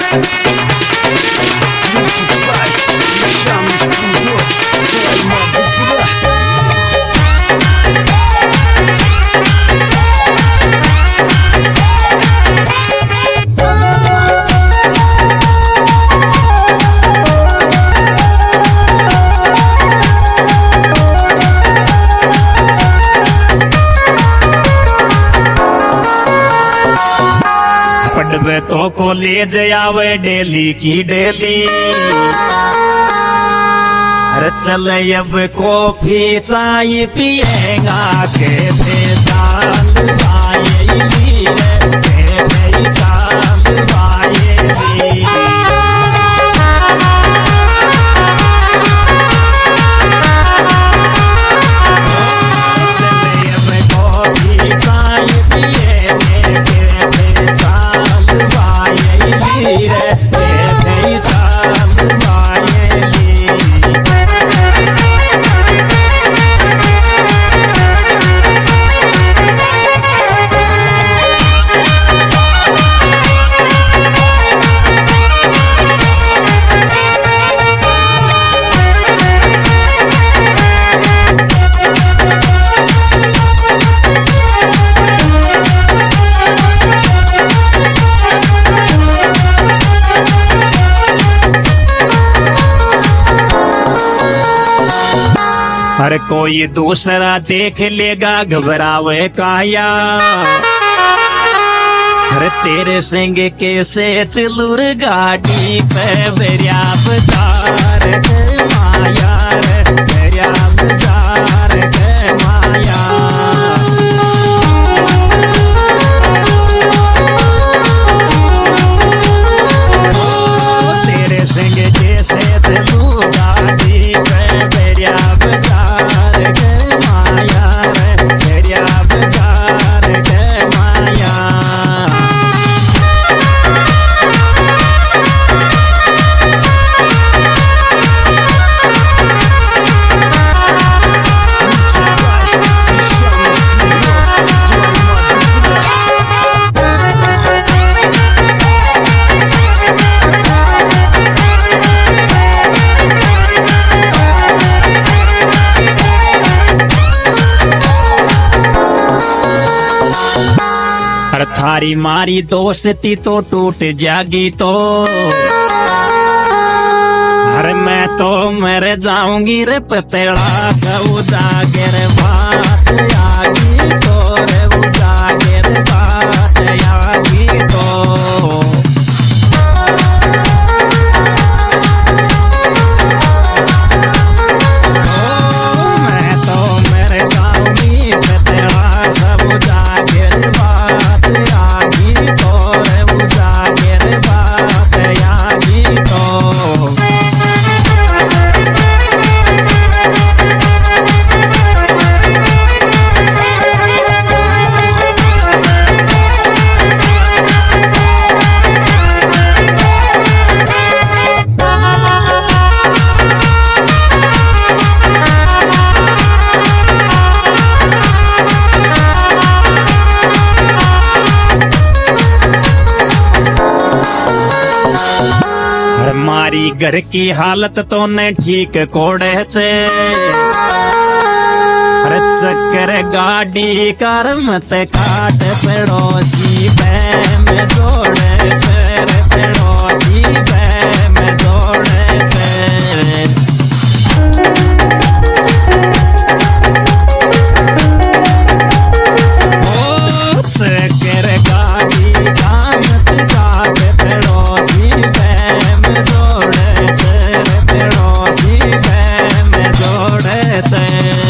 तो कॉलेज आवे डेली की डेली। अरे चल अब कॉफी चाय पिएगा के चांद भाई चांद भाई। हर कोई दूसरा देख लेगा घबरावे काया। हर तेरे संग कैसे चलूर गाड़ी पे मेरा बाजार माया मेरा बाजार माया। तेरे संग कैसे चलूर गाड़ी पे मेरा बाजार थारी मारी दोस्ती तो टूट जागी तो। अरे मैं तो मर जाऊंगी रे पतेड़ा सौदागे रे बात आगी तो रे उजागे रे बात आगी तो। मैं तो मर जाऊंगी पतेड़ा सौदागे रे बात मारी घर की हालत तो न ठीक कोड़े से। चक्कर गाड़ी कर मत काट पड़ोसी में दौड़े पड़ोसी में दौड़े चक्कर गाड़ी का मत काट पड़ोसी में दौड़े पड़ोसी में दौड़े।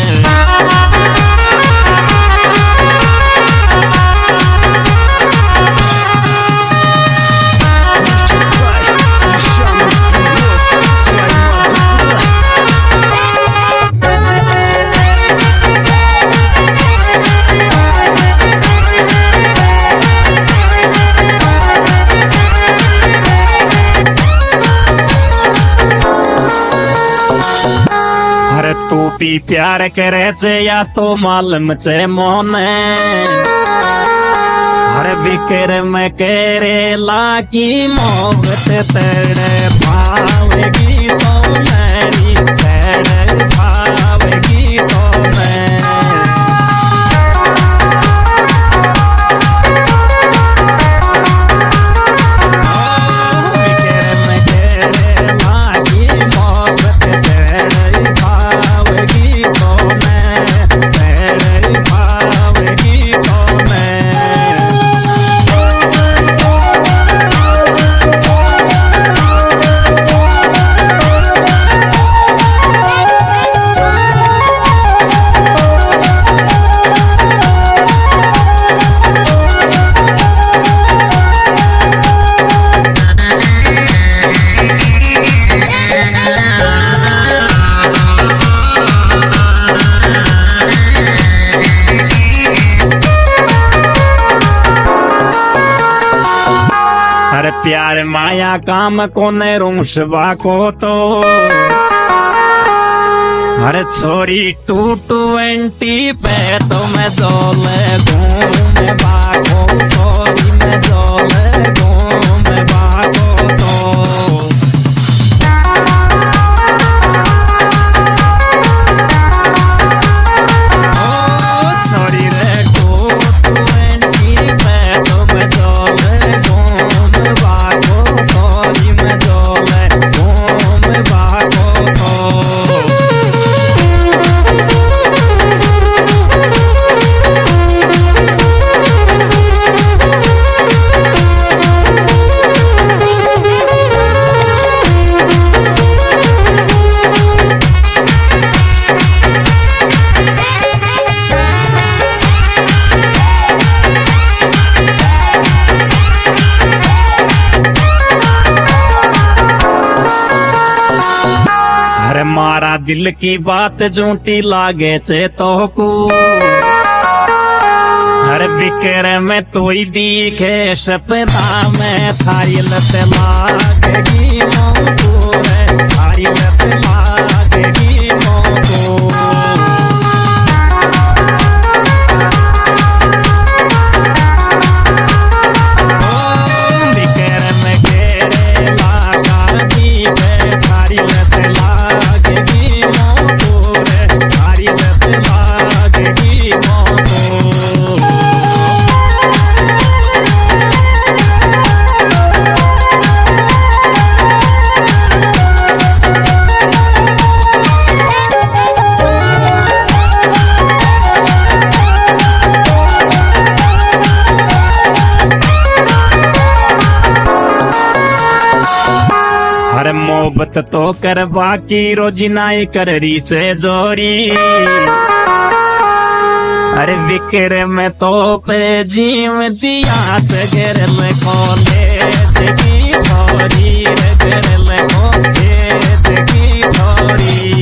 तू भी प्यार करे चे या तो मालूम चे मोने। हर अरे बिकर में करेला की मोहब्बत तेरे भावेगी तो मेरी तेरे भावेगी तो मैं अरे प्यार माया काम कोने रूसवा को तो अरे छोरी 220 पे तो मैं जोले घूमे बागो छोरी मैं जोले घूमे बागो तो छोरी रे 220 पे तो मैं जोले घूमे बागो छोरी मैं जोले घूमे बागो तो अरे मारा दिल की बात झूठी लागे चे तो को अरे बिकर में तू ही दिखे सपना में थारी लत लागेगी मोको रे थारी लत लागेगी मोको अरे मोहब्बत तो कर बाकी रोजी नाई कर रीचे जोरी अरे बिकर में तो पे जीव दिया घर में खोले की छोरी घर में खोले की छोरी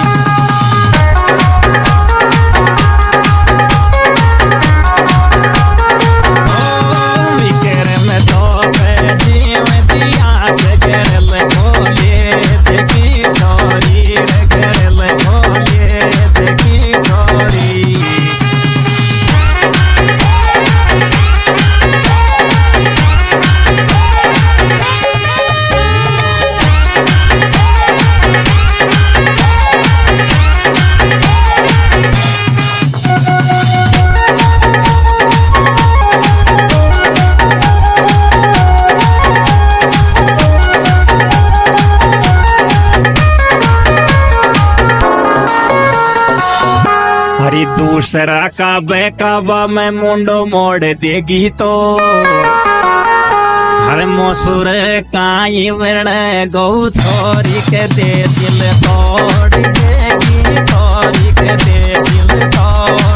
बिकर में तो पे जीव दिया घर में खोले की छोरी घर में खोले की छोरी हरी दूसरा का बेकाबा में मुंडो मोड़ देगी तो हर मोसुर काई वर्ण गौ छोरी के दे दिल तोड़ देगी छोरी के दे दिल तोड़